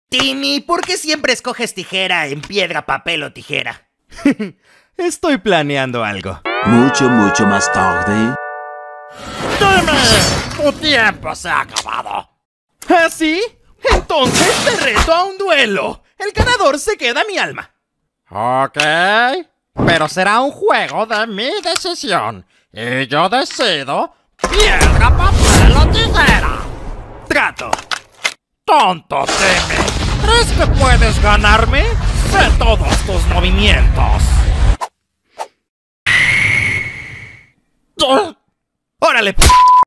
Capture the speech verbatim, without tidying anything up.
Timmy, ¿por qué siempre escoges tijera en piedra, papel o tijera? Estoy planeando algo. Mucho, mucho más tarde. ¡Timmy! ¡Tu tiempo se ha acabado! ¿Ah, sí? Entonces te reto a un duelo. El ganador se queda mi alma. Ok, pero será un juego de mi decisión. Y yo decido piedra, papel o tijera. ¡Trato! ¡Tonto, Timmy! ¿Crees que puedes ganarme? Sé todos tus movimientos. ¡Órale!